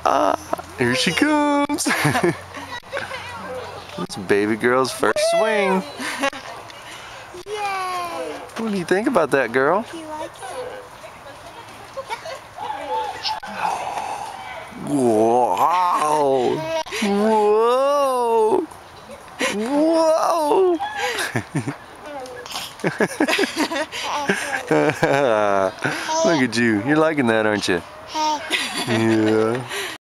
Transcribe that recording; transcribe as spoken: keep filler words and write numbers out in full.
Here she comes. It's baby girl's first swing. Yay! What do you think about that, girl? Do you like it? Wow! Whoa! Whoa! Look at you. You're liking that, aren't you? Yeah.